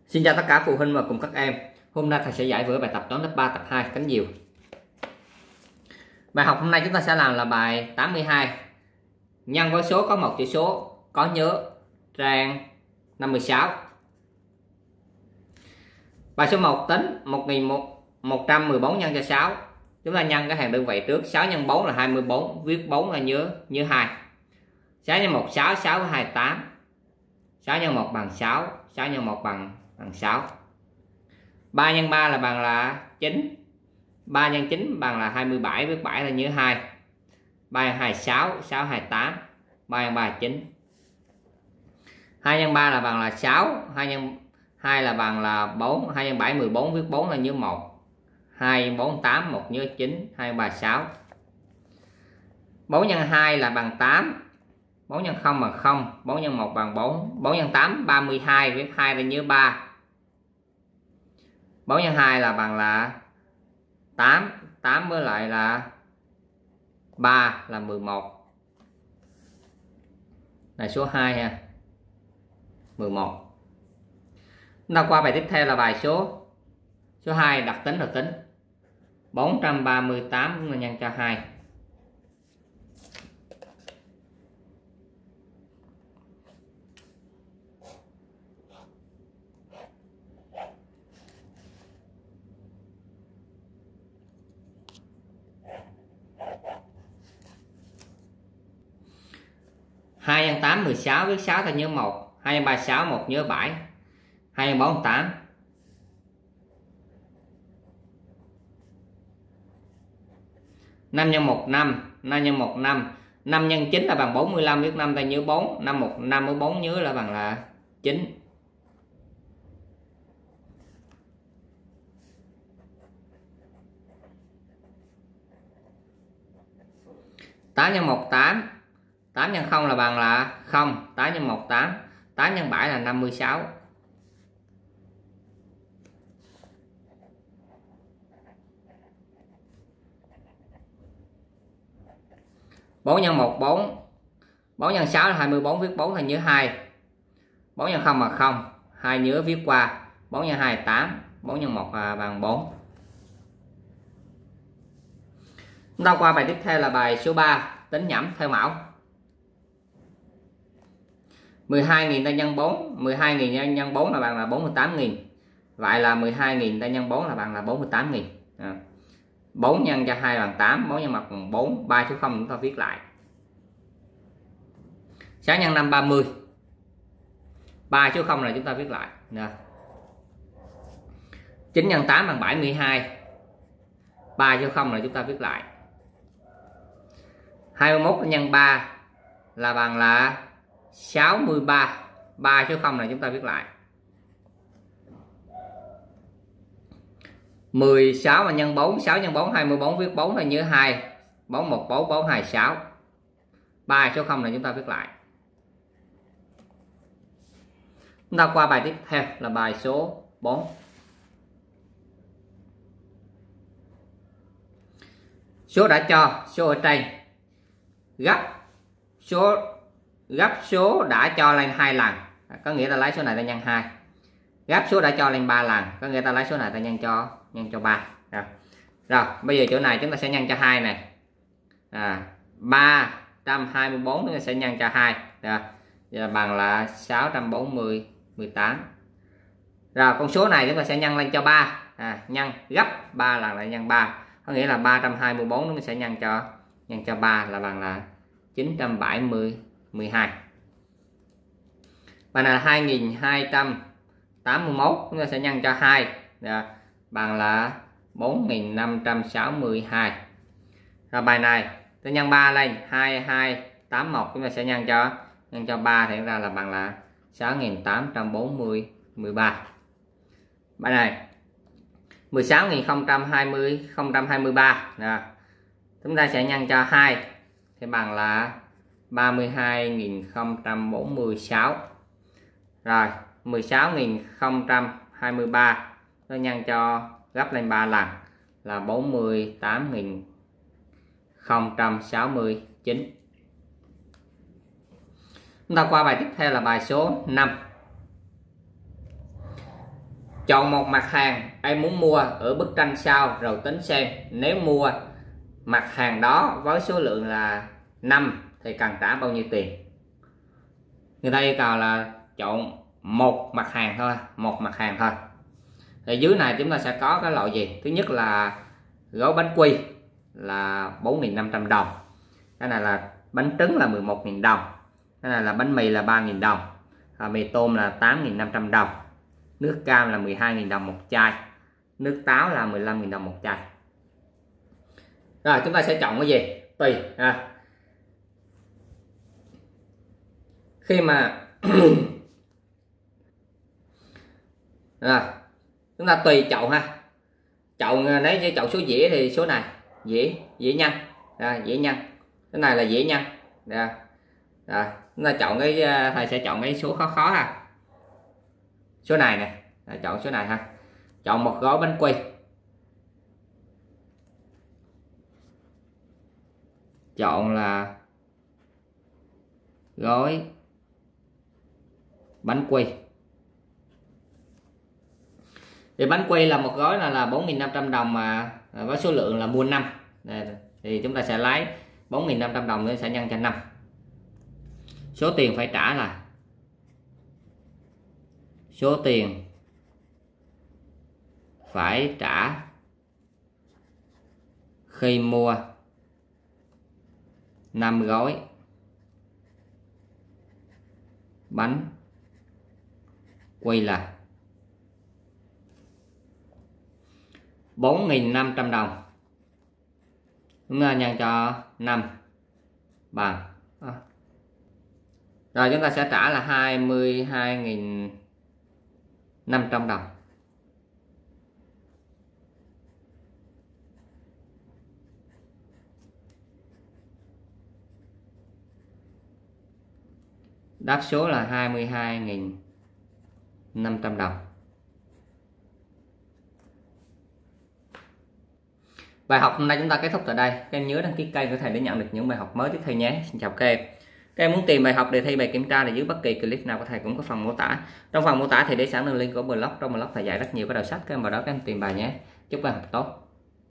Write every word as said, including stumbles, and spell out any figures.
Xin chào tất cả phụ huynh và cùng các em. Hôm nay thầy sẽ giải với bài tập toán lớp ba tập hai cánh diều. Bài học hôm nay chúng ta sẽ làm là bài tám mươi hai. Nhân với số có một chữ số có nhớ, trang năm mươi sáu. Bài số một tính một nghìn một trăm mười bốn nhân cho sáu. Chúng ta nhân cái hàng đơn vị trước. Sáu nhân bốn là hai mươi bốn, viết bốn là nhớ nhớ hai. sáu nhân một sáu, sáu với hai tám. sáu nhân một bằng sáu, sáu nhân một bằng bằng sáu. ba nhân ba là bằng là chín. ba nhân chín bằng là hai mươi bảy, viết bảy là nhớ hai. ba nhân hai sáu, sáu hai tám. ba nhân ba chín. hai nhân ba là bằng là sáu, hai nhân hai là bằng là bốn, hai nhân bảy mười bốn, viết bốn là nhớ một. hai nhân bốn tám, một nhớ chín, hai nhân ba sáu. bốn nhân hai là bằng tám. bốn nhân không bằng không, bốn nhân một bằng bốn. bốn nhân tám ba mươi hai, viết hai là nhớ ba. bốn nhân hai là bằng là tám, tám với lại là ba là mười một. Là số hai ha. mười một. Chúng ta qua bài tiếp theo là bài số số hai, đặc tính đặc tính. bốn trăm ba mươi tám chúng ta nhân cho hai. hai nhân tám mười sáu, viết sáu ta nhớ một. hai nhân ba sáu, một nhớ bảy. hai nhân bốn tám. năm nhân một năm, năm nhân một năm. năm nhân chín là bằng bốn mươi lăm, viết năm ta nhớ bốn. năm một năm với bốn nhớ là bằng là chín. tám nhân một tám. tám nhân không là bằng là không. tám nhân một tám. tám nhân bảy là năm mươi sáu. bốn nhân một bốn. bốn nhân sáu là hai mươi bốn, viết bốn là nhớ hai. bốn nhân không là không, hai nhớ viết qua. bốn nhân hai là tám. bốn nhân một là bằng bốn. Chúng ta qua bài tiếp theo là bài số ba, tính nhẩm theo mẫu. mười hai nghìn ta nhân bốn. mười hai nghìn nhân bốn là bằng là bốn mươi tám nghìn. Vậy là mười hai nghìn ta nhân bốn là bằng là bốn mươi tám nghìn. À. bốn nhân cho hai bằng tám. bốn nhân một bằng bốn. ba số không chúng ta viết lại. sáu nhân năm ba mươi. ba số không là chúng ta viết lại. Nè. chín nhân tám bằng bảy mươi hai. ba số không là chúng ta viết lại. hai mươi mốt nhân ba là bằng là sáu mươi ba. ba số không là chúng ta viết lại. mười sáu mà nhân bốn. sáu nhân bốn hai mươi bốn, viết bốn là nhớ hai. bốn một bốn, bốn hai sáu. ba số không là chúng ta viết lại. Chúng ta qua bài tiếp theo là bài số bốn. Số đã cho, số ở trên. Gấp số gấp số đã cho lên hai lần, có nghĩa là lấy số này ta nhân hai. Gấp số đã cho lên ba lần, có nghĩa ta lấy số này ta nhân cho nhân cho ba. Rồi. Rồi, bây giờ chỗ này chúng ta sẽ nhân cho hai này. À, ba trăm hai mươi bốn chúng ta sẽ nhân cho hai. Rồi. Giờ bằng là sáu trăm bốn mươi mười tám. Rồi, con số này chúng ta sẽ nhân lên cho ba. À, nhân gấp ba lần lại nhân ba. Có nghĩa là ba trăm hai mươi bốn chúng ta sẽ nhân cho nhân cho ba là bằng là chín trăm bảy mươi mười hai. Bài này là hai nghìn hai trăm tám mươi mốt, chúng ta sẽ nhân cho hai. Rồi, bằng là bốn nghìn năm trăm sáu mươi hai. Rồi bài này tôi nhân ba lên hai hai tám mốt, chúng ta sẽ nhân cho nhân cho ba thì ra là bằng là sáu nghìn tám trăm bốn mươi mười ba. Bài này mười sáu nghìn không trăm hai mươi không trăm hai mươi ba. Rồi, chúng ta sẽ nhân cho hai thì bằng là ba mươi hai nghìn không trăm bốn mươi sáu. Rồi, mười sáu nghìn không trăm hai mươi ba nó nhân cho gấp lên ba lần là bốn mươi tám nghìn không trăm sáu mươi chín. Chúng ta qua bài tiếp theo là bài số năm. Chọn một mặt hàng em muốn mua ở bức tranh sau rồi tính xem nếu mua mặt hàng đó với số lượng là năm thì cần trả bao nhiêu tiền. Người ta yêu cầu là chọn một mặt hàng thôi, một mặt hàng thôi. Thì dưới này chúng ta sẽ có cái loại gì? Thứ nhất là gói bánh quy là bốn nghìn năm trăm đồng. Cái này là bánh trứng là mười một nghìn đồng. Cái này là bánh mì là ba nghìn đồng. À, mì tôm là tám nghìn năm trăm đồng. Nước cam là mười hai nghìn đồng một chai. Nước táo là mười lăm nghìn đồng một chai. Rồi chúng ta sẽ chọn cái gì? Tùy. À. Khi mà rồi, chúng ta tùy chậu ha. Chậu nếu như chậu số dĩa thì số này dĩa dĩa nhân, à, dĩa nhân. Cái này là dĩa nhân. Rồi. Rồi, chúng ta chọn cái thầy sẽ chọn cái số khó khó ha. Số này nè, à, chọn số này ha. Chọn một gói bánh quy. Chọn là gói bánh quy. Thì bánh quy là một gói là là bốn nghìn năm trăm đồng mà với số lượng là mua năm. Đây, thì chúng ta sẽ lấy bốn nghìn năm trăm đồng nữa sẽ nhân cho năm. Số tiền phải trả là số tiền phải trả khi mua năm gói bánh quy là bốn nghìn năm trăm đồng. Chúng ta nhân cho năm bằng à. Rồi chúng ta sẽ trả là hai mươi hai nghìn năm trăm đồng. Đáp số là hai mươi hai nghìn năm trăm đồng. Bài học hôm nay chúng ta kết thúc tại đây. Các em nhớ đăng ký kênh của thầy để nhận được những bài học mới tiếp theo nhé. Xin chào các em. Các em muốn tìm bài học đề thi, bài kiểm tra thì dưới bất kỳ clip nào của thầy cũng có phần mô tả. Trong phần mô tả thì để sẵn đường link của blog. Trong blog thầy dạy rất nhiều cái đầu sách, các em vào đó các em tìm bài nhé. Chúc các em học tốt.